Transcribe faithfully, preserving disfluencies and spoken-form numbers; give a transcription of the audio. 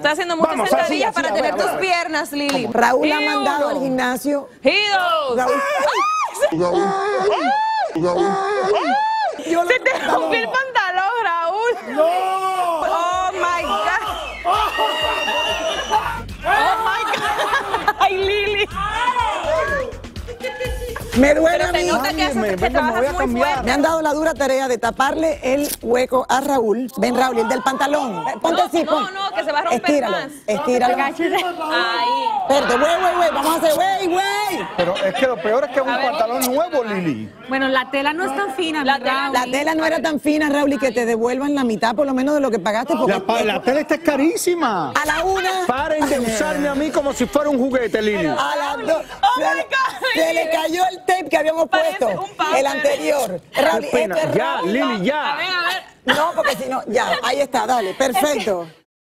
Estoy haciendo muchas Vamos, sentadillas así, así, para a tener ver, a tus ver. piernas, Lili. Raúl ha Y mandado uno. al gimnasio. Y dos. Raúl. Yo lo- Se te rompió el pantalón, Raúl. ¡No! Oh my God. Oh my God. Ay, Lili. Me duele Pero a se mí. nota que, haces, Cámbiame, que venga, me voy a trabajas muy cambiar. fuerte. Me han dado la dura tarea de taparle el hueco a Raúl. Ven, Raúl, el del pantalón. Ponte No, así, no, pon. no, que se va a romper Estíralo, más. estíralo. Ahí. Espérate, güey, güey, güey. Vamos a hacer güey, güey. Pero es que lo peor es que es un A ver. pantalón nuevo, Lili. Bueno, la tela no es tan fina, La mi tela- Raúl. La tela no era tan fina, Raúl, y que te devuelvan la mitad por lo menos de lo que pagaste. Porque La, pa- la tela está carísima. a la una. Paren de usarme a mí como si fuera un juguete, Lili. A las dos. Oh se, my le- God, se le Lili. cayó el tape que habíamos Parece puesto. un pamper. El anterior. Raúl, Qué pena. esto es Ya, Raúl. Lili, ya. A ver, a ver. No, porque si no, ya, ahí está, dale, perfecto.